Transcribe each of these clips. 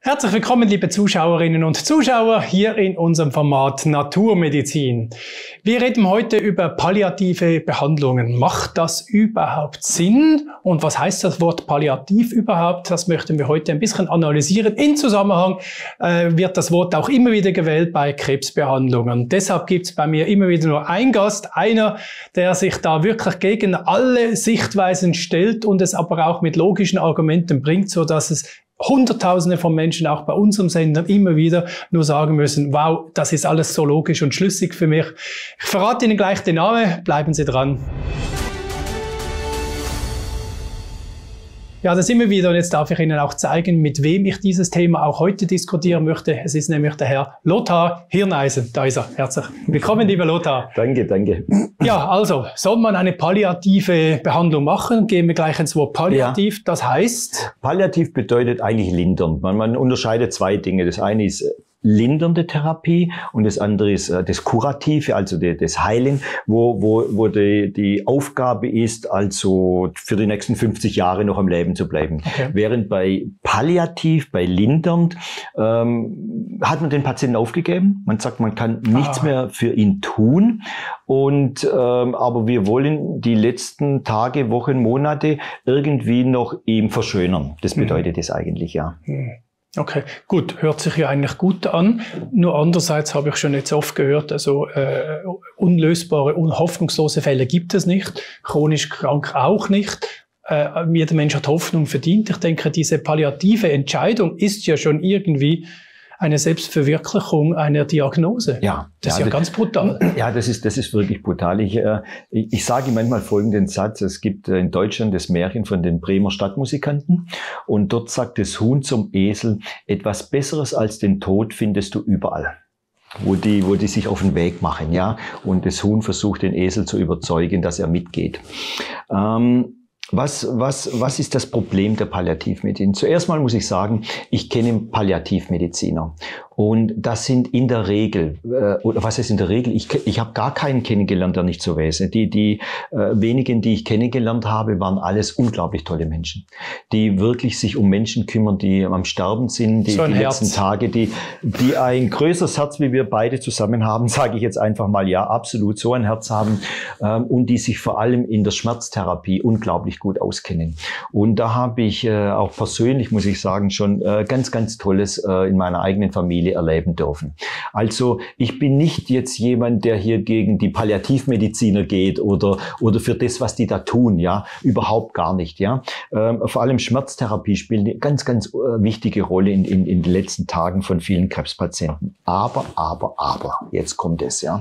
Herzlich willkommen, liebe Zuschauerinnen und Zuschauer, hier in unserem Format Naturmedizin. Wir reden heute über palliative Behandlungen. Macht das überhaupt Sinn? Und was heißt das Wort palliativ überhaupt? Das möchten wir heute ein bisschen analysieren. In Zusammenhang wird das Wort auch immer wieder gewählt bei Krebsbehandlungen. Deshalb gibt es bei mir immer wieder nur einen Gast, einer, der sich da wirklich gegen alle Sichtweisen stellt und es aber auch mit logischen Argumenten bringt, so dass es Hunderttausende von Menschen auch bei unserem Sender immer wieder nur sagen müssen, wow, das ist alles so logisch und schlüssig für mich. Ich verrate Ihnen gleich den Namen, bleiben Sie dran. Ja, das immer wieder und jetzt darf ich Ihnen auch zeigen, mit wem ich dieses Thema auch heute diskutieren möchte. Es ist nämlich der Herr Lothar Hirneisen. Da ist er. Herzlich willkommen, lieber Lothar. Danke, danke. Ja, also, soll man eine palliative Behandlung machen? Gehen wir gleich ins Wort palliativ. Ja. Das heißt? Palliativ bedeutet eigentlich lindern. Man unterscheidet zwei Dinge. Das eine ist lindernde Therapie und das andere ist das Kurative, also das Heilen, wo die Aufgabe ist, also für die nächsten 50 Jahre noch am Leben zu bleiben. Okay. Während bei palliativ, bei lindernd, hat man den Patienten aufgegeben. Man sagt, man kann nichts mehr für ihn tun. Und aber wir wollen die letzten Tage, Wochen, Monate irgendwie noch ihm verschönern. Das bedeutet es eigentlich, ja. Okay, gut, hört sich ja eigentlich gut an. Nur andererseits habe ich schon jetzt oft gehört, also unlösbare, hoffnungslose Fälle gibt es nicht, chronisch krank auch nicht. Jeder Mensch hat Hoffnung verdient. Ich denke, diese palliative Entscheidung ist ja schon irgendwie eine Selbstverwirklichung einer Diagnose. Ja, das ist ja ganz brutal. Ja, das ist wirklich brutal. Ich sage manchmal folgenden Satz. Es gibt in Deutschland das Märchen von den Bremer Stadtmusikanten. Und dort sagt das Huhn zum Esel, etwas Besseres als den Tod findest du überall. Wo die sich auf den Weg machen, ja. Und das Huhn versucht, den Esel zu überzeugen, dass er mitgeht. Was ist das Problem der Palliativmedizin? Zuerst mal muss ich sagen, ich kenne Palliativmediziner. Und das sind in der Regel, oder was ist in der Regel? Ich habe gar keinen kennengelernt, der nicht so wäre. Die wenigen, die ich kennengelernt habe, waren alles unglaublich tolle Menschen, die wirklich sich um Menschen kümmern, die am Sterben sind, die letzten Tage, die ein größeres Herz, wie wir beide zusammen haben, sage ich jetzt einfach mal, ja, absolut so ein Herz haben, und die sich vor allem in der Schmerztherapie unglaublich gut auskennen. Und da habe ich auch persönlich, muss ich sagen, schon ganz, ganz Tolles in meiner eigenen Familie erleben dürfen. Also ich bin nicht jetzt jemand, der hier gegen die Palliativmediziner geht oder für das, was die da tun, ja, überhaupt gar nicht, ja. Vor allem Schmerztherapie spielt eine ganz, ganz wichtige Rolle in den letzten Tagen von vielen Krebspatienten. Aber, jetzt kommt es, ja.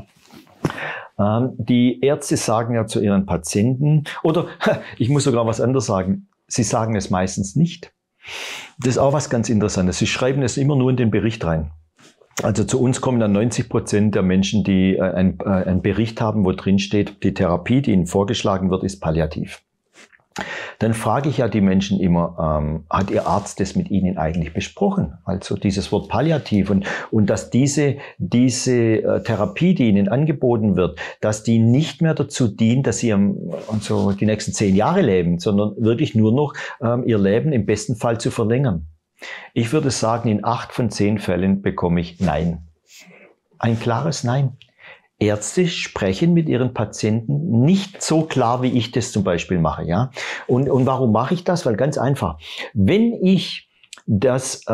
Die Ärzte sagen ja zu ihren Patienten, oder ich muss sogar was anderes sagen, sie sagen es meistens nicht. Das ist auch was ganz Interessantes. Sie schreiben es immer nur in den Bericht rein. Also zu uns kommen dann 90% der Menschen, die einen Bericht haben, wo drin steht, die Therapie, die ihnen vorgeschlagen wird, ist palliativ. Dann frage ich ja die Menschen immer, hat Ihr Arzt das mit Ihnen eigentlich besprochen? Also dieses Wort palliativ und dass diese Therapie, die Ihnen angeboten wird, dass die nicht mehr dazu dient, dass Sie also die nächsten 10 Jahre leben, sondern wirklich nur noch Ihr Leben im besten Fall zu verlängern. Ich würde sagen, in 8 von 10 Fällen bekomme ich Nein. Ein klares Nein. Ärzte sprechen mit ihren Patienten nicht so klar, wie ich das zum Beispiel mache, ja. Und warum mache ich das? Weil ganz einfach, wenn ich die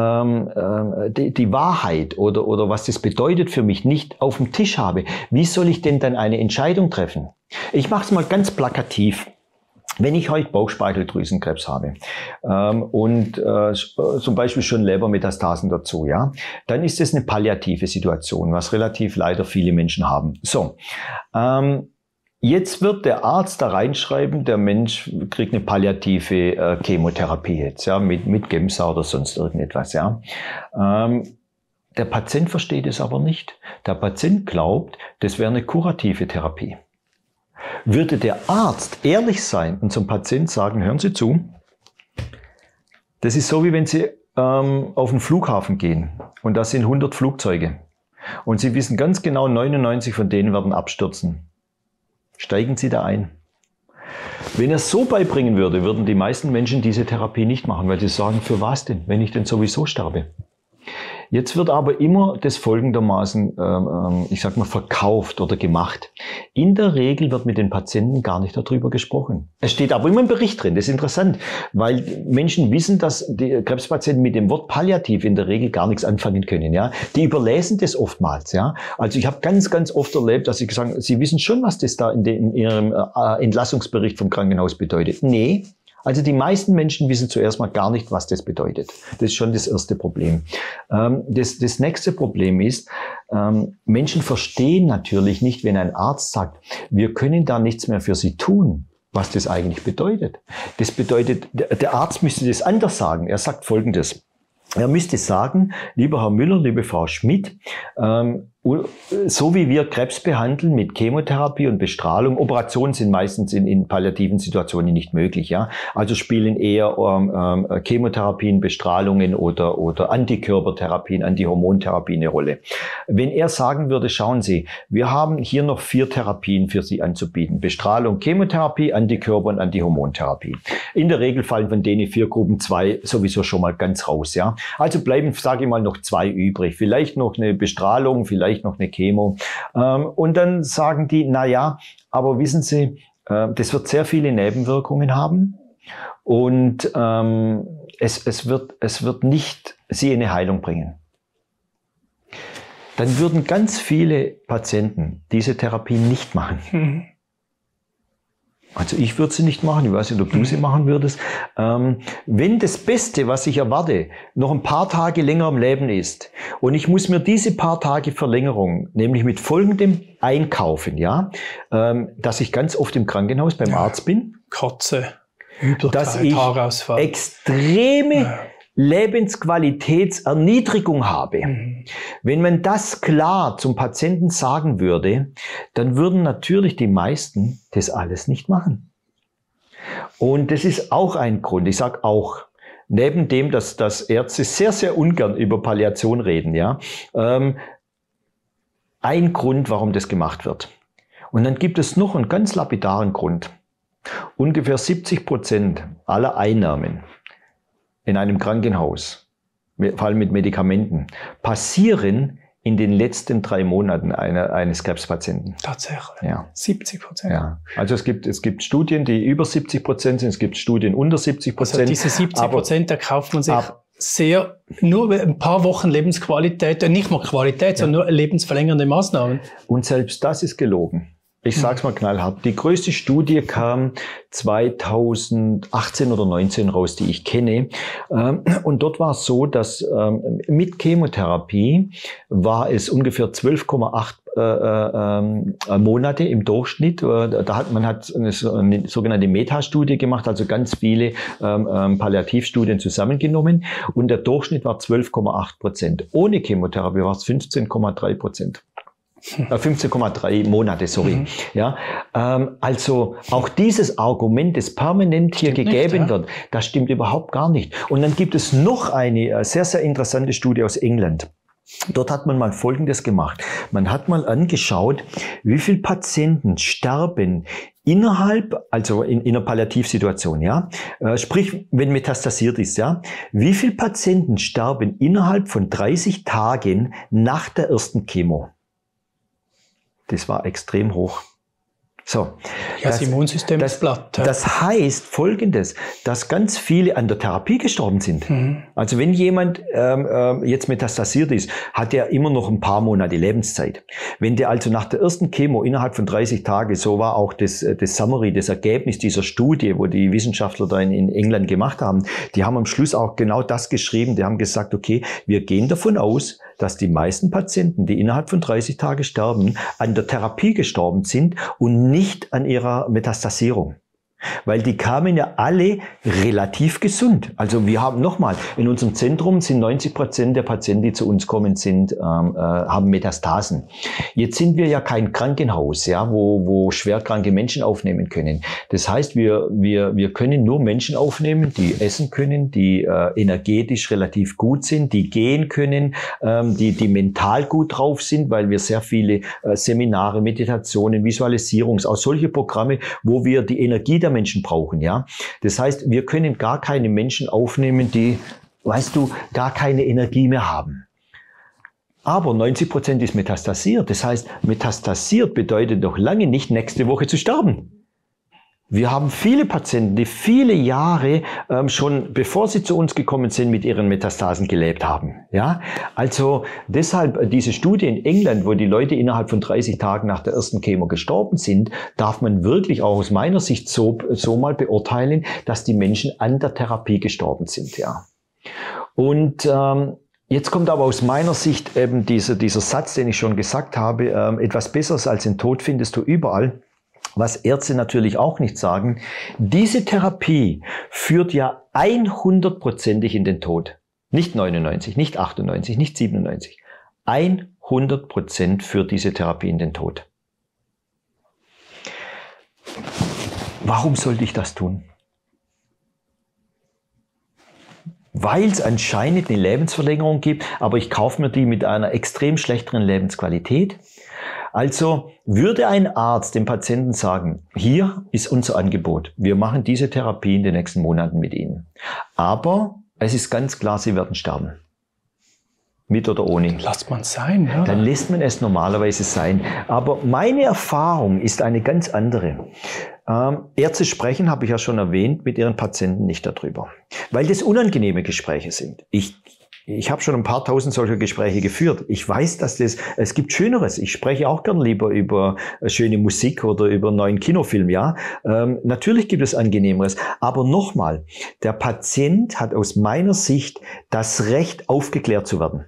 Wahrheit oder was das bedeutet für mich nicht auf dem Tisch habe, wie soll ich denn dann eine Entscheidung treffen? Ich mache es mal ganz plakativ. Wenn ich heute Bauchspeicheldrüsenkrebs habe und zum Beispiel schon Lebermetastasen dazu, ja, dann ist es eine palliative Situation, was relativ leider viele Menschen haben. So, jetzt wird der Arzt da reinschreiben, der Mensch kriegt eine palliative Chemotherapie jetzt, ja, mit Gemsa oder sonst irgendetwas, ja. Der Patient versteht es aber nicht. Der Patient glaubt, das wäre eine kurative Therapie. Würde der Arzt ehrlich sein und zum Patienten sagen, hören Sie zu, das ist so, wie wenn Sie auf den Flughafen gehen und da sind 100 Flugzeuge und Sie wissen ganz genau, 99 von denen werden abstürzen. Steigen Sie da ein. Wenn er es so beibringen würde, würden die meisten Menschen diese Therapie nicht machen, weil sie sagen, für was denn, wenn ich denn sowieso sterbe? Jetzt wird aber immer das folgendermaßen, ich sag mal, verkauft oder gemacht. In der Regel wird mit den Patienten gar nicht darüber gesprochen. Es steht aber immer im Bericht drin. Das ist interessant, weil Menschen wissen, dass die Krebspatienten mit dem Wort palliativ in der Regel gar nichts anfangen können. Ja, die überlesen das oftmals. Ja, also ich habe ganz oft erlebt, dass sie gesagt haben, sie wissen schon, was das da in ihrem Entlassungsbericht vom Krankenhaus bedeutet. Nee. Also die meisten Menschen wissen zuerst mal gar nicht, was das bedeutet. Das ist schon das erste Problem. Das nächste Problem ist, Menschen verstehen natürlich nicht, wenn ein Arzt sagt, wir können da nichts mehr für sie tun, was das eigentlich bedeutet. Das bedeutet, der Arzt müsste das anders sagen. Er sagt Folgendes. Er müsste sagen, lieber Herr Müller, liebe Frau Schmidt, so wie wir Krebs behandeln mit Chemotherapie und Bestrahlung, Operationen sind meistens in palliativen Situationen nicht möglich, ja. Also spielen eher Chemotherapien, Bestrahlungen oder Antikörpertherapien, Antihormontherapien eine Rolle. Wenn er sagen würde, schauen Sie, wir haben hier noch 4 Therapien für Sie anzubieten. Bestrahlung, Chemotherapie, Antikörper und Antihormontherapie. In der Regel fallen von denen 4 Gruppen 2 sowieso schon mal ganz raus, ja. Also bleiben, sage ich mal, noch 2 übrig. Vielleicht noch eine Bestrahlung, vielleicht noch eine Chemo. Und dann sagen die, na ja, aber wissen Sie, das wird sehr viele Nebenwirkungen haben und es wird nicht Sie in eine Heilung bringen. Dann würden ganz viele Patienten diese Therapie nicht machen. Mhm. Also ich würde sie nicht machen, ich weiß nicht, ob du sie machen würdest. Wenn das Beste, was ich erwarte, noch ein paar Tage länger im Leben ist und ich muss mir diese paar Tage Verlängerung, nämlich mit folgendem einkaufen, ja, dass ich ganz oft im Krankenhaus beim Arzt bin, Kotze, dass ich Haarausfall, extreme Lebensqualitätserniedrigung habe. Mhm. Wenn man das klar zum Patienten sagen würde, dann würden natürlich die meisten das alles nicht machen. Und das ist auch ein Grund. Ich sage auch, neben dem, dass Ärzte sehr ungern über Palliation reden, ja, ein Grund, warum das gemacht wird. Und dann gibt es noch einen ganz lapidaren Grund. Ungefähr 70% aller Einnahmen in einem Krankenhaus, vor allem mit Medikamenten, passieren in den letzten 3 Monaten eines Krebspatienten. Tatsächlich? Ja. 70%? Ja. Also es gibt Studien, die über 70% sind, es gibt Studien unter 70%. Also diese 70%, da kauft man sich nur ein paar Wochen Lebensqualität, nicht mal Qualität, sondern nur lebensverlängernde Maßnahmen. Und selbst das ist gelogen. Ich sag's mal knallhart. Die größte Studie kam 2018 oder 19 raus, die ich kenne. Und dort war es so, dass mit Chemotherapie war es ungefähr 12,8 Monate im Durchschnitt. Man hat eine sogenannte Metastudie gemacht, also ganz viele Palliativstudien zusammengenommen. Und der Durchschnitt war 12,8%. Ohne Chemotherapie war es 15,3%. 15,3 Monate, sorry. Mhm. Ja, also auch dieses Argument, das permanent hier gegeben wird, das stimmt überhaupt gar nicht. Und dann gibt es noch eine sehr interessante Studie aus England. Dort hat man mal Folgendes gemacht. Man hat mal angeschaut, wie viele Patienten sterben also in einer Palliativsituation, ja. Sprich, wenn metastasiert ist, ja. Wie viele Patienten sterben innerhalb von 30 Tagen nach der ersten Chemo? Das war extrem hoch. So. Ja, das Immunsystem ist platt. Ja. Das heißt Folgendes, dass ganz viele an der Therapie gestorben sind. Mhm. Also wenn jemand jetzt metastasiert ist, hat er immer noch ein paar Monate Lebenszeit. Wenn der also nach der ersten Chemo innerhalb von 30 Tagen, so war auch das Summary, das Ergebnis dieser Studie, wo die Wissenschaftler da in England gemacht haben, die haben am Schluss auch genau das geschrieben. Die haben gesagt, okay, wir gehen davon aus, dass die meisten Patienten, die innerhalb von 30 Tagen sterben, an der Therapie gestorben sind und nicht an ihrer Metastasierung. Weil die kamen ja alle relativ gesund. Also wir haben nochmal, in unserem Zentrum sind 90% der Patienten, die zu uns kommen, haben Metastasen. Jetzt sind wir ja kein Krankenhaus, ja, wo schwerkranke Menschen aufnehmen können. Das heißt, wir können nur Menschen aufnehmen, die essen können, die energetisch relativ gut sind, die gehen können, die mental gut drauf sind, weil wir sehr viele Seminare, Meditationen, auch solche Programme, wo wir die Energie der Menschen brauchen, ja. Das heißt, wir können gar keine Menschen aufnehmen, die, weißt du, gar keine Energie mehr haben. Aber 90% ist metastasiert. Das heißt, metastasiert bedeutet doch lange nicht, nächste Woche zu sterben. Wir haben viele Patienten, die viele Jahre schon bevor sie zu uns gekommen sind, mit ihren Metastasen gelebt haben. Ja, also deshalb diese Studie in England, wo die Leute innerhalb von 30 Tagen nach der ersten Chemo gestorben sind, darf man wirklich auch aus meiner Sicht so mal beurteilen, dass die Menschen an der Therapie gestorben sind. Ja, und jetzt kommt aber aus meiner Sicht eben dieser Satz, den ich schon gesagt habe: Etwas Besseres als den Tod findest du überall. Was Ärzte natürlich auch nicht sagen, diese Therapie führt ja 100%ig in den Tod. Nicht 99, nicht 98, nicht 97. 100% führt diese Therapie in den Tod. Warum sollte ich das tun? Weil es anscheinend eine Lebensverlängerung gibt, aber ich kaufe mir die mit einer extrem schlechteren Lebensqualität. Also würde ein Arzt dem Patienten sagen, hier ist unser Angebot, wir machen diese Therapie in den nächsten Monaten mit Ihnen. Aber es ist ganz klar, Sie werden sterben. Mit oder ohne. Lasst man es sein, ja. Dann lässt man es normalerweise sein. Aber meine Erfahrung ist eine ganz andere. Ärzte sprechen, habe ich ja schon erwähnt, mit ihren Patienten nicht darüber. Weil das unangenehme Gespräche sind. Ich habe schon ein paar tausend solcher Gespräche geführt. Ich weiß, dass es gibt Schöneres. Ich spreche auch gern lieber über schöne Musik oder über einen neuen Kinofilm, ja. Natürlich gibt es Angenehmeres. Aber nochmal, der Patient hat aus meiner Sicht das Recht, aufgeklärt zu werden.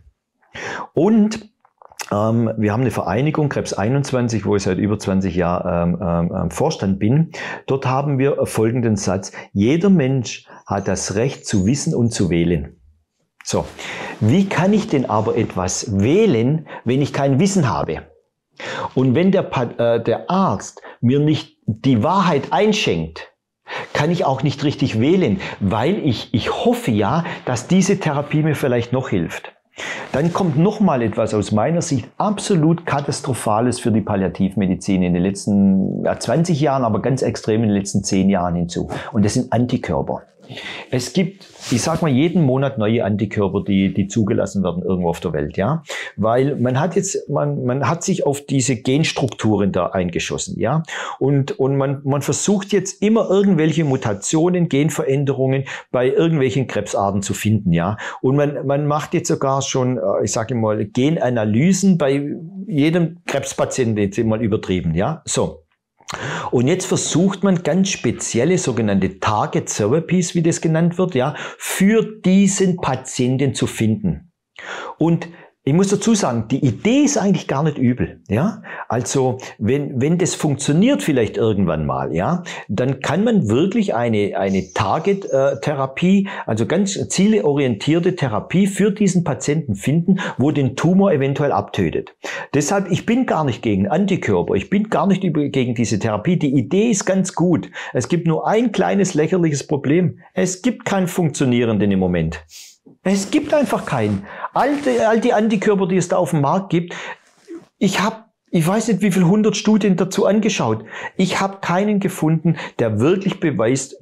Und wir haben eine Vereinigung, Krebs 21, wo ich seit über 20 Jahren Vorstand bin. Dort haben wir folgenden Satz: Jeder Mensch hat das Recht zu wissen und zu wählen. So, wie kann ich denn aber etwas wählen, wenn ich kein Wissen habe? Und wenn der Arzt mir nicht die Wahrheit einschenkt, kann ich auch nicht richtig wählen, weil ich hoffe ja, dass diese Therapie mir vielleicht noch hilft. Dann kommt nochmal etwas aus meiner Sicht absolut Katastrophales für die Palliativmedizin in den letzten 20 Jahren, aber ganz extrem in den letzten 10 Jahren hinzu. Und das sind Antikörper. Es gibt, ich sag mal, jeden Monat neue Antikörper, die zugelassen werden irgendwo auf der Welt, ja, weil man hat sich auf diese Genstrukturen da eingeschossen, ja, und man versucht jetzt immer irgendwelche Mutationen, Genveränderungen bei irgendwelchen Krebsarten zu finden, ja, und man macht jetzt sogar schon, ich sage mal, Genanalysen bei jedem Krebspatienten, jetzt mal übertrieben, ja, so. Und jetzt versucht man ganz spezielle sogenannte Target Therapies, wie das genannt wird, ja, für diesen Patienten zu finden. Und ich muss dazu sagen, die Idee ist eigentlich gar nicht übel, ja. Also, wenn das funktioniert vielleicht irgendwann mal, ja, dann kann man wirklich eine Target-Therapie, also ganz zielorientierte Therapie für diesen Patienten finden, wo den Tumor eventuell abtötet. Deshalb, ich bin gar nicht gegen Antikörper, ich bin gar nicht gegen diese Therapie. Die Idee ist ganz gut. Es gibt nur ein kleines lächerliches Problem. Es gibt keinen funktionierenden im Moment. Es gibt einfach keinen. All die Antikörper, die es da auf dem Markt gibt, ich weiß nicht, wie viele 100 Studien dazu angeschaut. Ich habe keinen gefunden, der wirklich beweist,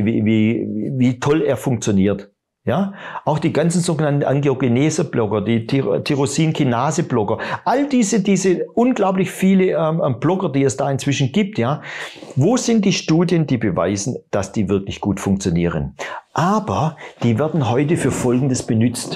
wie toll er funktioniert. Ja, auch die ganzen sogenannten Angiogenese-Blocker, die Tyrosinkinase-Blocker, all diese unglaublich viele Blocker, die es da inzwischen gibt, ja. Wo sind die Studien, die beweisen, dass die wirklich gut funktionieren? Aber die werden heute für Folgendes benutzt.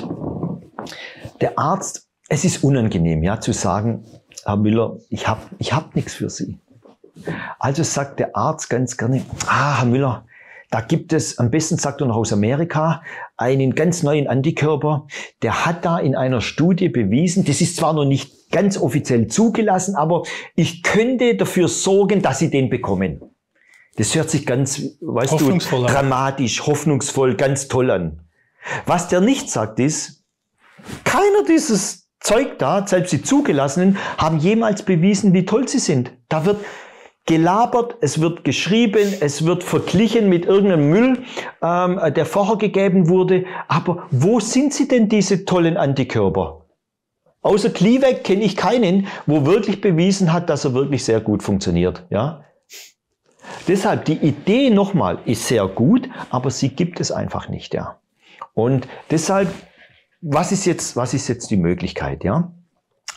Der Arzt, es ist unangenehm, ja, zu sagen, Herr Müller, ich hab nichts für Sie. Also sagt der Arzt ganz gerne, Herr Müller, da gibt es, am besten sagt er noch aus Amerika, einen ganz neuen Antikörper. Der hat da in einer Studie bewiesen, das ist zwar noch nicht ganz offiziell zugelassen, aber ich könnte dafür sorgen, dass Sie den bekommen. Das hört sich ganz, weißt du, dramatisch, hoffnungsvoll, ganz toll an. Was der nicht sagt ist, keiner dieses Zeug da, selbst die Zugelassenen, haben jemals bewiesen, wie toll sie sind. Da wird gelabert, es wird geschrieben, es wird verglichen mit irgendeinem Müll, der vorher gegeben wurde. Aber wo sind sie denn, diese tollen Antikörper? Außer Glivec kenne ich keinen, wo wirklich bewiesen hat, dass er wirklich sehr gut funktioniert. Ja? Deshalb, die Idee nochmal ist sehr gut, aber sie gibt es einfach nicht. Ja? Und deshalb, was ist jetzt die Möglichkeit? Ja?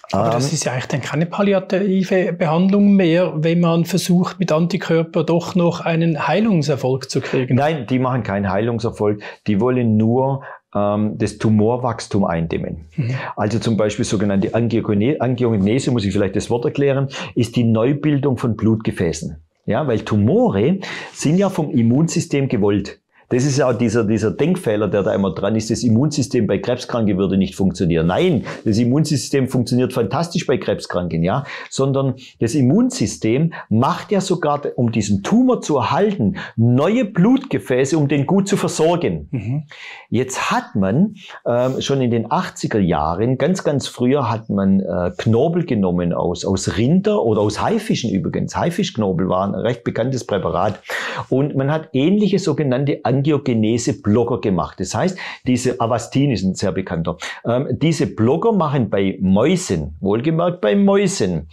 Aber das ist ja eigentlich dann keine palliative Behandlung mehr, wenn man versucht, mit Antikörper doch noch einen Heilungserfolg zu kriegen. Nein, die machen keinen Heilungserfolg. Die wollen nur das Tumorwachstum eindämmen. Also zum Beispiel sogenannte Angiogenese, muss ich vielleicht das Wort erklären, ist die Neubildung von Blutgefäßen. Ja, weil Tumore sind ja vom Immunsystem gewollt. Das ist ja auch dieser Denkfehler, der da immer dran ist. Das Immunsystem bei Krebskranken würde nicht funktionieren. Nein, das Immunsystem funktioniert fantastisch bei Krebskranken, ja. Sondern das Immunsystem macht ja sogar, um diesen Tumor zu erhalten, neue Blutgefäße, um den gut zu versorgen. Jetzt hat man schon in den 80er Jahren, ganz früher hat man Knorpel genommen aus Rinder oder aus Haifischen übrigens. Haifischknorpel war ein recht bekanntes Präparat. Und man hat ähnliche sogenannte Angiogenese-Blocker gemacht. Das heißt, diese Avastin ist ein sehr bekannter. Diese Blocker machen bei Mäusen, wohlgemerkt bei Mäusen,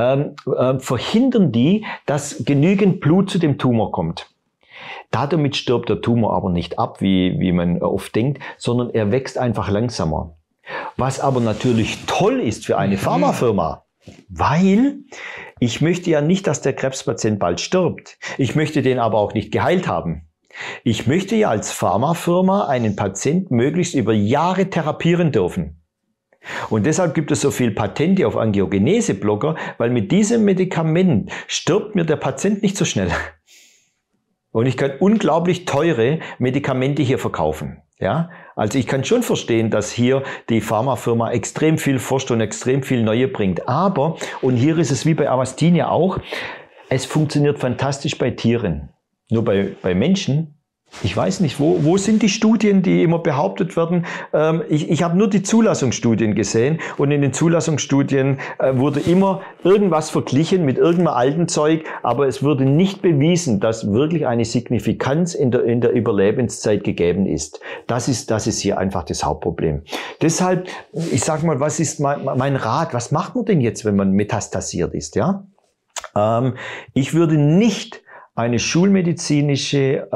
verhindern die, dass genügend Blut zu dem Tumor kommt. Damit stirbt der Tumor aber nicht ab, wie man oft denkt, sondern er wächst einfach langsamer. Was aber natürlich toll ist für eine Pharmafirma, weil ich möchte ja nicht, dass der Krebspatient bald stirbt. Ich möchte den aber auch nicht geheilt haben. Ich möchte ja als Pharmafirma einen Patienten möglichst über Jahre therapieren dürfen. Und deshalb gibt es so viel Patente auf Angiogenese-Blocker, weil mit diesem Medikament stirbt mir der Patient nicht so schnell. Und ich kann unglaublich teure Medikamente hier verkaufen. Ja, also ich kann schon verstehen, dass hier die Pharmafirma extrem viel forscht und extrem viel Neue bringt. Aber, und hier ist es wie bei Avastin ja auch, es funktioniert fantastisch bei Tieren. Nur bei Menschen, ich weiß nicht, wo sind die Studien, die immer behauptet werden? Ich habe nur die Zulassungsstudien gesehen und in den Zulassungsstudien wurde immer irgendwas verglichen mit irgendeinem alten Zeug, aber es wurde nicht bewiesen, dass wirklich eine Signifikanz in der Überlebenszeit gegeben ist. Das ist hier einfach das Hauptproblem. Deshalb, ich sage mal, was ist mein Rat? Was macht man denn jetzt, wenn man metastasiert ist? Ja, ich würde nicht eine schulmedizinische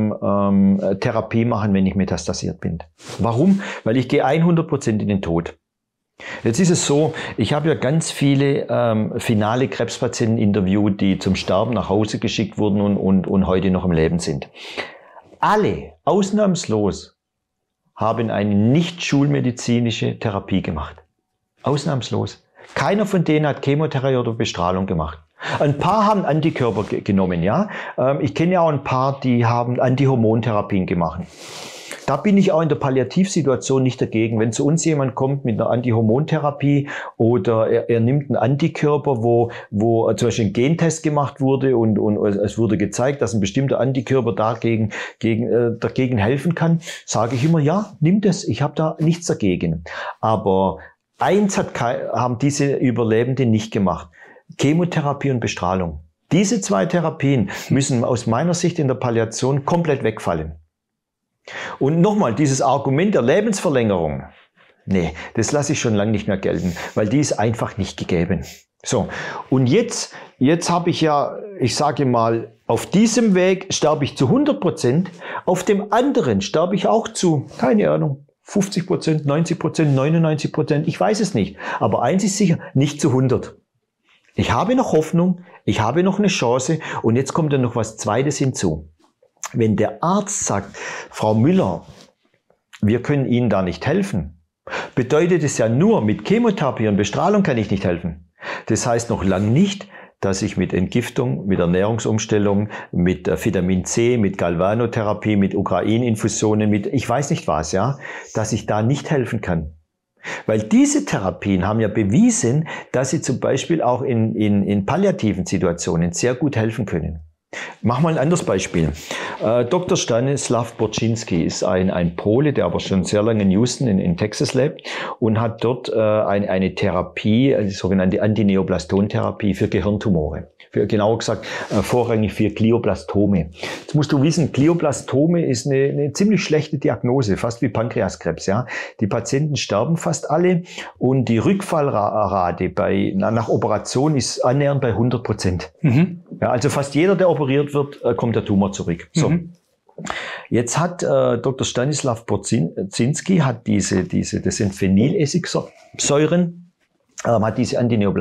Therapie machen, wenn ich metastasiert bin. Warum? Weil ich gehe 100% in den Tod. Jetzt ist es so, ich habe ja ganz viele finale Krebspatienten interviewt, die zum Sterben nach Hause geschickt wurden und heute noch im Leben sind. Alle, ausnahmslos, haben eine nicht schulmedizinische Therapie gemacht. Ausnahmslos. Keiner von denen hat Chemotherapie oder Bestrahlung gemacht. Ein paar haben Antikörper genommen, ja. Ich kenne ja auch ein paar, die haben Antihormontherapien gemacht. Da bin ich auch in der Palliativsituation nicht dagegen. Wenn zu uns jemand kommt mit einer Antihormontherapie oder er nimmt einen Antikörper, wo zum Beispiel ein Gentest gemacht wurde und es wurde gezeigt, dass ein bestimmter Antikörper dagegen helfen kann, sage ich immer, ja, nimm das, ich habe da nichts dagegen. Aber eins haben diese Überlebenden nicht gemacht. Chemotherapie und Bestrahlung. Diese zwei Therapien müssen aus meiner Sicht in der Palliation komplett wegfallen. Und nochmal, dieses Argument der Lebensverlängerung, nee, das lasse ich schon lange nicht mehr gelten, weil die ist einfach nicht gegeben. So, und jetzt habe ich ja, ich sage mal, auf diesem Weg sterbe ich zu 100%, auf dem anderen sterbe ich auch zu, keine Ahnung, 50%, 90%, 99%, ich weiß es nicht. Aber eins ist sicher, nicht zu 100. Ich habe noch Hoffnung, ich habe noch eine Chance und jetzt kommt dann noch was Zweites hinzu. Wenn der Arzt sagt, Frau Müller, wir können Ihnen da nicht helfen, bedeutet es ja nur, mit Chemotherapie und Bestrahlung kann ich nicht helfen. Das heißt noch lange nicht, dass ich mit Entgiftung, mit Ernährungsumstellung, mit Vitamin C, mit Galvanotherapie, mit Ukrain-Infusionen, mit ich weiß nicht was, ja, dass ich da nicht helfen kann. Weil diese Therapien haben ja bewiesen, dass sie zum Beispiel auch in palliativen Situationen sehr gut helfen können. Mach mal ein anderes Beispiel. Dr. Stanislaw Borczynski ist ein Pole, der aber schon sehr lange in Houston in Texas lebt und hat dort eine Therapie, die sogenannte Antineoplaston-Therapie für Gehirntumore. Genauer gesagt, vorrangig für Glioblastome. Jetzt musst du wissen, Glioblastome ist eine ziemlich schlechte Diagnose, fast wie Pankreaskrebs. Ja? Die Patienten sterben fast alle und die Rückfallrate nach Operation ist annähernd bei 100%. Ja, also fast jeder, der operiert wird, kommt der Tumor zurück. So. Jetzt hat Dr. Stanislaw Borczynski hat das sind Phenylesigsäuren hat diese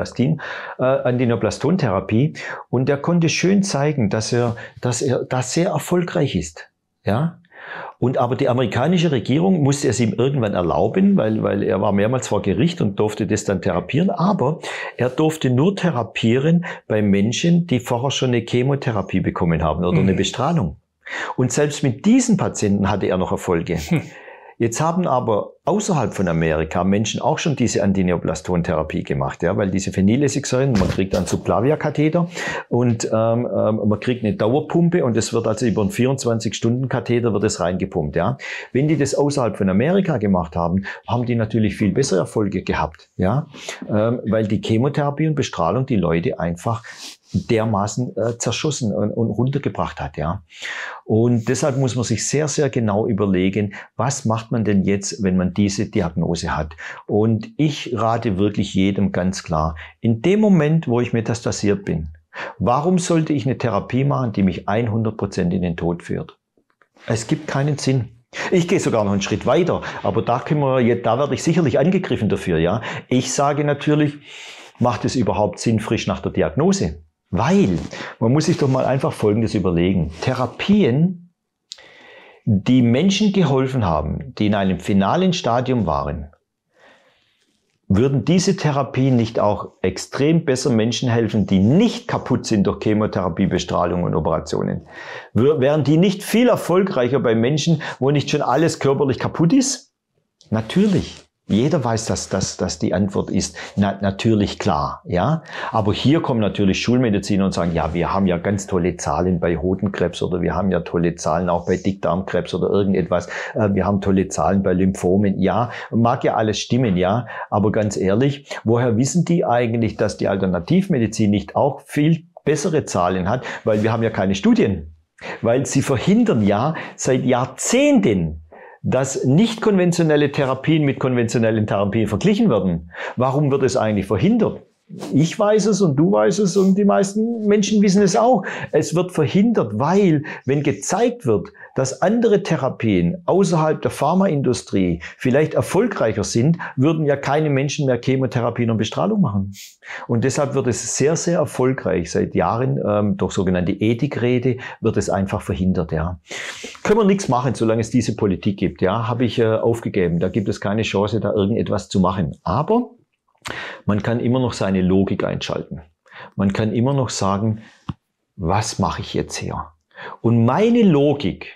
Antineoplaston-Therapie und der konnte schön zeigen, dass er da sehr erfolgreich ist. Ja? Und aber die amerikanische Regierung musste es ihm irgendwann erlauben, weil er war mehrmals vor Gericht und durfte das dann therapieren, aber er durfte nur therapieren bei Menschen, die vorher schon eine Chemotherapie bekommen haben oder eine Bestrahlung. Und selbst mit diesen Patienten hatte er noch Erfolge. Jetzt haben aber außerhalb von Amerika Menschen auch schon diese Antineoplaston-Therapie gemacht, ja, weil diese Phenylessigsäuren, man kriegt einen Subclavia-Katheter und man kriegt eine Dauerpumpe und es wird also über einen 24-Stunden-Katheter wird es reingepumpt, ja. Wenn die das außerhalb von Amerika gemacht haben, haben die natürlich viel bessere Erfolge gehabt, ja, weil die Chemotherapie und Bestrahlung die Leute einfach dermaßen zerschossen und runtergebracht hat, ja. Und deshalb muss man sich sehr, sehr genau überlegen, was macht man denn jetzt, wenn man diese Diagnose hat? Und ich rate wirklich jedem ganz klar, in dem Moment, wo ich metastasiert bin, warum sollte ich eine Therapie machen, die mich 100% in den Tod führt? Es gibt keinen Sinn. Ich gehe sogar noch einen Schritt weiter, aber da werde ich sicherlich angegriffen dafür, ja. Ich sage natürlich, macht es überhaupt Sinn, frisch nach der Diagnose? Weil, man muss sich doch mal einfach Folgendes überlegen. Therapien, die Menschen geholfen haben, die in einem finalen Stadium waren, würden diese Therapien nicht auch extrem besser Menschen helfen, die nicht kaputt sind durch Chemotherapie, Bestrahlung und Operationen? Wären die nicht viel erfolgreicher bei Menschen, wo nicht schon alles körperlich kaputt ist? Natürlich. Jeder weiß, dass die Antwort ist natürlich klar, ja. Aber hier kommen natürlich Schulmediziner und sagen, ja, wir haben ja ganz tolle Zahlen bei Hodenkrebs oder wir haben ja tolle Zahlen auch bei Dickdarmkrebs oder irgendetwas. Wir haben tolle Zahlen bei Lymphomen. Ja, mag ja alles stimmen, ja. Aber ganz ehrlich, woher wissen die eigentlich, dass die Alternativmedizin nicht auch viel bessere Zahlen hat? Weil wir haben ja keine Studien. Weil sie verhindern ja seit Jahrzehnten, dass nicht konventionelle Therapien mit konventionellen Therapien verglichen werden. Warum wird es eigentlich verhindert? Ich weiß es und du weißt es und die meisten Menschen wissen es auch. Es wird verhindert, weil, wenn gezeigt wird, dass andere Therapien außerhalb der Pharmaindustrie vielleicht erfolgreicher sind, würden ja keine Menschen mehr Chemotherapien und Bestrahlung machen. Und deshalb wird es sehr, sehr erfolgreich. Seit Jahren durch sogenannte Ethikräte wird es einfach verhindert. Ja. Können wir nichts machen, solange es diese Politik gibt. Ja, habe ich aufgegeben. Da gibt es keine Chance, da irgendetwas zu machen. Aber man kann immer noch seine Logik einschalten. Man kann immer noch sagen, was mache ich jetzt hier? Und meine Logik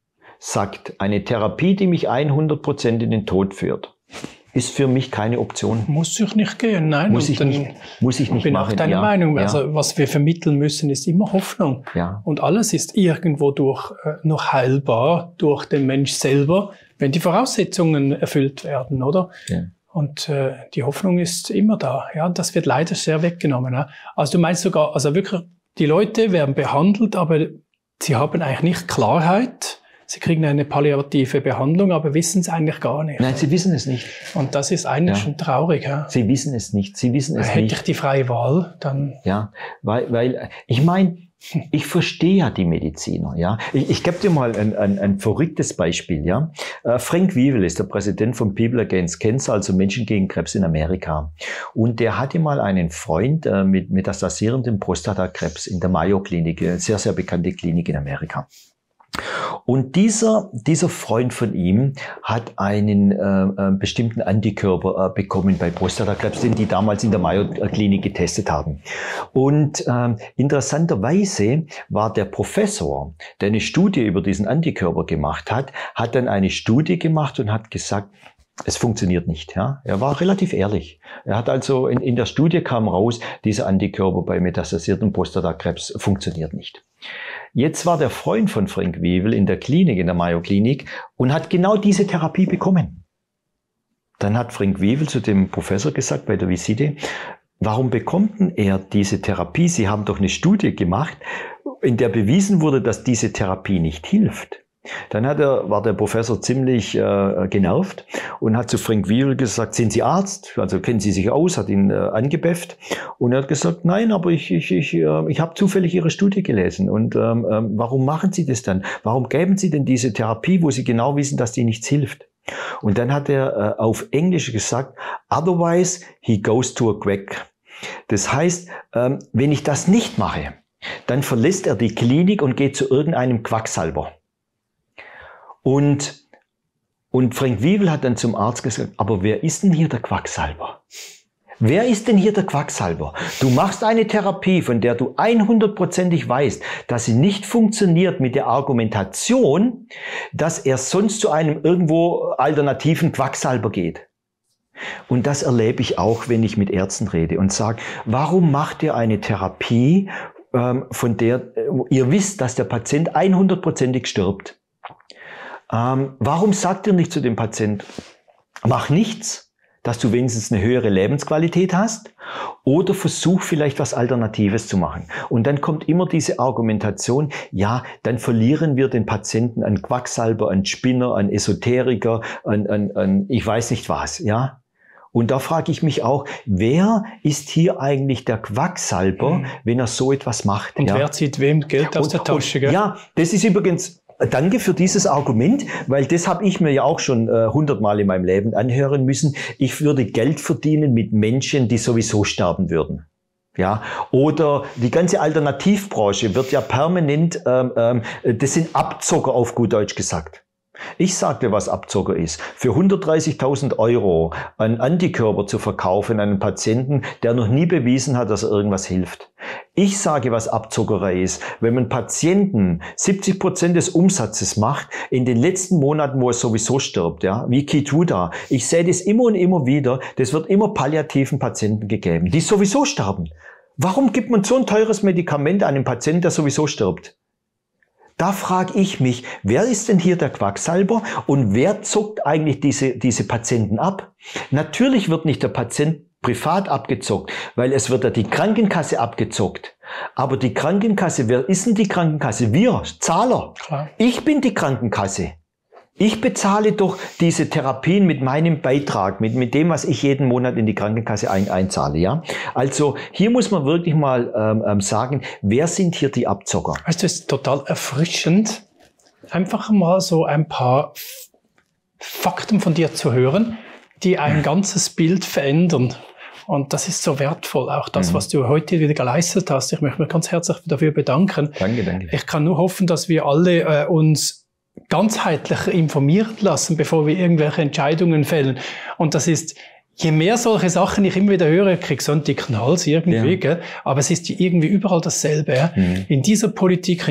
sagt, eine Therapie, die mich 100% in den Tod führt, ist für mich keine Option. Muss ich nicht gehen, nein. Muss ich nicht machen. Ich bin auch deiner Meinung. Also was wir vermitteln müssen, ist immer Hoffnung. Ja. Und alles ist irgendwo noch heilbar durch den Mensch selber, wenn die Voraussetzungen erfüllt werden, oder? Ja. Und die Hoffnung ist immer da. Ja, das wird leider sehr weggenommen. Ja? Also du meinst sogar, also wirklich, die Leute werden behandelt, aber sie haben eigentlich nicht Klarheit. Sie kriegen eine palliative Behandlung, aber wissen es eigentlich gar nicht. Nein, sie wissen es nicht. Und das ist eigentlich schon traurig. Ja? Sie wissen es nicht. Sie wissen es nicht. Hätte ich die freie Wahl, dann... Ja, weil ich meine, ich verstehe ja die Mediziner, ja. Ich gebe dir mal ein verrücktes Beispiel, ja. Frank Wiewel ist der Präsident von People Against Cancer, also Menschen gegen Krebs in Amerika. Und der hatte mal einen Freund mit metastasierendem Prostatakrebs in der Mayo Klinik, eine sehr, sehr bekannte Klinik in Amerika. Und dieser Freund von ihm hat einen bestimmten Antikörper bekommen bei Prostatakrebs, den die damals in der Mayo Klinik getestet haben. Und interessanterweise war der Professor, der eine Studie über diesen Antikörper gemacht hat dann eine Studie gemacht und hat gesagt, es funktioniert nicht. Ja? Er war relativ ehrlich. Er hat also in der Studie kam raus, dieser Antikörper bei metastasiertem Prostatakrebs funktioniert nicht. Jetzt war der Freund von Frank Wiewel in der Klinik, in der Mayo Klinik, und hat genau diese Therapie bekommen. Dann hat Frank Wiewel zu dem Professor gesagt bei der Visite, warum bekommt denn er diese Therapie? Sie haben doch eine Studie gemacht, in der bewiesen wurde, dass diese Therapie nicht hilft. Dann war der Professor ziemlich genervt und hat zu Frank Wiewel gesagt, sind Sie Arzt? Also kennen Sie sich aus? Hat ihn angebefft und er hat gesagt, nein, aber ich habe zufällig Ihre Studie gelesen und warum machen Sie das dann? Warum geben Sie denn diese Therapie, wo Sie genau wissen, dass die nichts hilft? Und dann hat er auf Englisch gesagt, otherwise he goes to a quack. Das heißt, wenn ich das nicht mache, dann verlässt er die Klinik und geht zu irgendeinem Quacksalber. Und Frank Wiewel hat dann zum Arzt gesagt, aber wer ist denn hier der Quacksalber? Wer ist denn hier der Quacksalber? Du machst eine Therapie, von der du 100%ig weißt, dass sie nicht funktioniert mit der Argumentation, dass er sonst zu einem irgendwo alternativen Quacksalber geht. Und das erlebe ich auch, wenn ich mit Ärzten rede und sage, warum macht ihr eine Therapie, von der ihr wisst, dass der Patient 100%ig stirbt? Warum sagt ihr nicht zu dem Patient, mach nichts, dass du wenigstens eine höhere Lebensqualität hast, oder versuch vielleicht was Alternatives zu machen. Und dann kommt immer diese Argumentation, ja, dann verlieren wir den Patienten an Quacksalber, an Spinner, an Esoteriker, an ich weiß nicht was, ja. Und da frage ich mich auch, wer ist hier eigentlich der Quacksalber, wenn er so etwas macht? Und wer zieht wem Geld aus der Tasche? Gell? Ja, das ist übrigens... Danke für dieses Argument, weil das habe ich mir ja auch schon 100-mal in meinem Leben anhören müssen. Ich würde Geld verdienen mit Menschen, die sowieso sterben würden. Ja, oder die ganze Alternativbranche wird ja permanent, das sind Abzocker auf gut Deutsch gesagt. Ich sag dir, was Abzocker ist. Für 130.000 € einen Antikörper zu verkaufen an einen Patienten, der noch nie bewiesen hat, dass er irgendwas hilft. Ich sage, was Abzockerei ist. Wenn man Patienten 70% des Umsatzes macht, in den letzten Monaten, wo er sowieso stirbt, ja, wie Keytruda. Ich sehe das immer und immer wieder. Das wird immer palliativen Patienten gegeben, die sowieso sterben. Warum gibt man so ein teures Medikament einem Patienten, der sowieso stirbt? Da frage ich mich, wer ist denn hier der Quacksalber und wer zockt eigentlich diese Patienten ab? Natürlich wird nicht der Patient privat abgezockt, weil es wird ja die Krankenkasse abgezockt. Aber die Krankenkasse, wer ist denn die Krankenkasse? Wir, Zahler. Klar. Ich bin die Krankenkasse. Ich bezahle doch diese Therapien mit meinem Beitrag, mit dem, was ich jeden Monat in die Krankenkasse einzahle. Ja? Also hier muss man wirklich mal sagen, wer sind hier die Abzocker? Also das ist total erfrischend, einfach mal so ein paar Fakten von dir zu hören, die ein ganzes Bild verändern. Und das ist so wertvoll, auch das, was du heute wieder geleistet hast. Ich möchte mich ganz herzlich dafür bedanken. Danke. Ich kann nur hoffen, dass wir alle uns ganzheitlich informieren lassen, bevor wir irgendwelche Entscheidungen fällen. Und das ist, je mehr solche Sachen ich immer wieder höre, ich kriege so einen dicken Hals irgendwie, gell? Aber es ist irgendwie überall dasselbe. Ja? In dieser Politik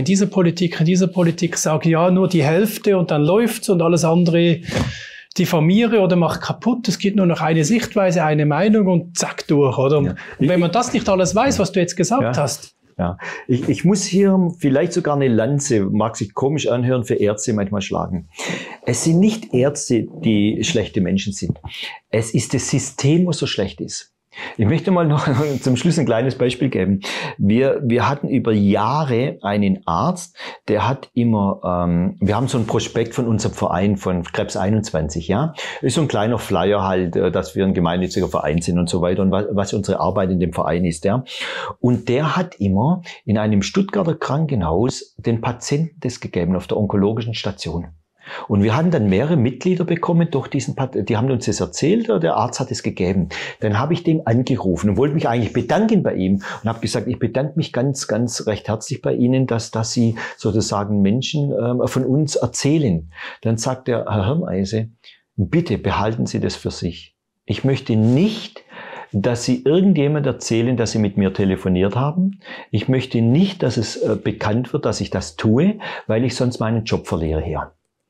sagen ja nur die Hälfte und dann läuft's und alles andere diffamiere oder macht kaputt. Es gibt nur noch eine Sichtweise, eine Meinung und zack durch, oder? Und wenn man das nicht alles weiß, was du jetzt gesagt hast. Ja, ich muss hier vielleicht sogar eine Lanze, mag sich komisch anhören, für Ärzte manchmal schlagen. Es sind nicht Ärzte, die schlechte Menschen sind. Es ist das System, was so schlecht ist. Ich möchte mal noch zum Schluss ein kleines Beispiel geben. Wir hatten über Jahre einen Arzt, der hat immer, wir haben so ein Prospekt von unserem Verein, von Krebs 21, ja. Ist so ein kleiner Flyer halt, dass wir ein gemeinnütziger Verein sind und so weiter und was unsere Arbeit in dem Verein ist, ja. Und der hat immer in einem Stuttgarter Krankenhaus den Patienten das gegeben auf der onkologischen Station. Und wir hatten dann mehrere Mitglieder bekommen durch diesen, die haben uns das erzählt, der Arzt hat es gegeben. Dann habe ich den angerufen und wollte mich eigentlich bedanken bei ihm und habe gesagt, ich bedanke mich ganz, ganz recht herzlich bei Ihnen, dass Sie sozusagen Menschen von uns erzählen. Dann sagt der Herr Hirneise, bitte behalten Sie das für sich. Ich möchte nicht, dass Sie irgendjemand erzählen, dass Sie mit mir telefoniert haben. Ich möchte nicht, dass es bekannt wird, dass ich das tue, weil ich sonst meinen Job verliere hier.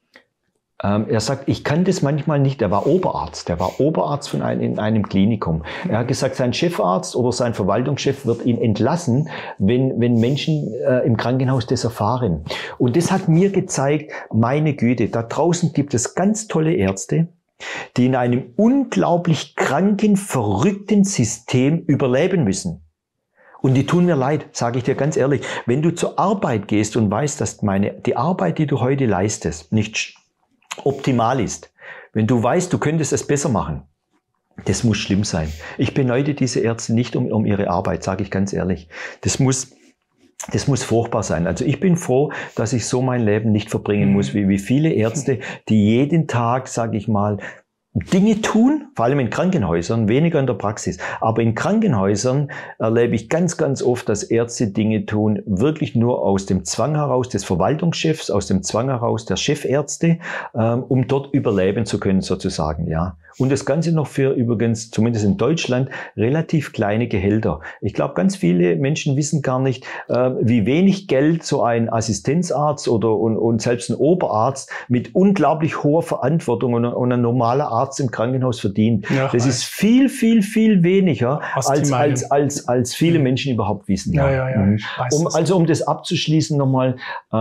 Er sagt, ich kann das manchmal nicht. Der war Oberarzt in einem Klinikum. Er hat gesagt, sein Chefarzt oder sein Verwaltungschef wird ihn entlassen, wenn Menschen im Krankenhaus das erfahren. Und das hat mir gezeigt, meine Güte, da draußen gibt es ganz tolle Ärzte, die in einem unglaublich kranken, verrückten System überleben müssen. Und die tun mir leid, sage ich dir ganz ehrlich. Wenn du zur Arbeit gehst und weißt, dass die Arbeit, die du heute leistest, nicht optimal ist, wenn du weißt, du könntest es besser machen, das muss schlimm sein. Ich beneide diese Ärzte nicht um ihre Arbeit, sage ich ganz ehrlich. Das muss Das muss furchtbar sein. Also ich bin froh, dass ich so mein Leben nicht verbringen muss, wie viele Ärzte, die jeden Tag, sage ich mal, Dinge tun, vor allem in Krankenhäusern, weniger in der Praxis. Aber in Krankenhäusern erlebe ich ganz, ganz oft, dass Ärzte Dinge tun, wirklich nur aus dem Zwang heraus des Verwaltungschefs, aus dem Zwang heraus der Chefärzte, um dort überleben zu können, sozusagen, ja. Und das Ganze noch für übrigens, zumindest in Deutschland, relativ kleine Gehälter. Ich glaube, ganz viele Menschen wissen gar nicht, wie wenig Geld so ein Assistenzarzt und selbst ein Oberarzt mit unglaublich hoher Verantwortung und ein normaler Arzt im Krankenhaus verdient. Ja, das ist viel, viel, viel weniger, als viele Menschen überhaupt wissen. Ja. Um das abzuschließen nochmal,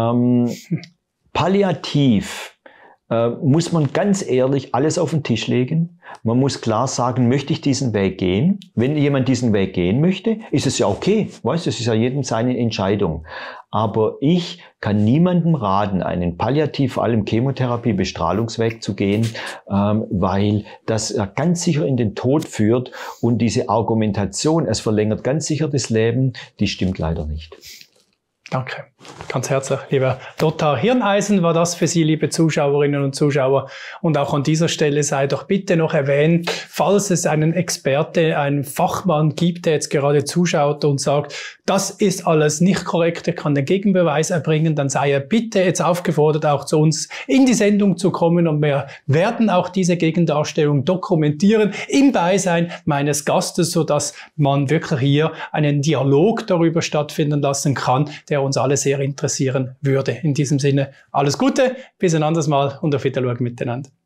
palliativ muss man ganz ehrlich alles auf den Tisch legen. Man muss klar sagen, möchte ich diesen Weg gehen? Wenn jemand diesen Weg gehen möchte, ist es ja okay. Weißt, das ist ja jedem seine Entscheidung. Aber ich kann niemandem raten, einen palliativ, vor allem Chemotherapie, Bestrahlungsweg zu gehen, weil das ganz sicher in den Tod führt. Und diese Argumentation, es verlängert ganz sicher das Leben, die stimmt leider nicht. Danke. Ganz herzlich, lieber Dr. Hirneisen, war das für Sie, liebe Zuschauerinnen und Zuschauer. Und auch an dieser Stelle sei doch bitte noch erwähnt, falls es einen Experte, einen Fachmann gibt, der jetzt gerade zuschaut und sagt, das ist alles nicht korrekt, er kann den Gegenbeweis erbringen, dann sei er bitte jetzt aufgefordert, auch zu uns in die Sendung zu kommen, und wir werden auch diese Gegendarstellung dokumentieren im Beisein meines Gastes, sodass man wirklich hier einen Dialog darüber stattfinden lassen kann, der uns alle sehr interessieren würde. In diesem Sinne, alles Gute, bis ein anderes Mal und auf Wiedersehen miteinander.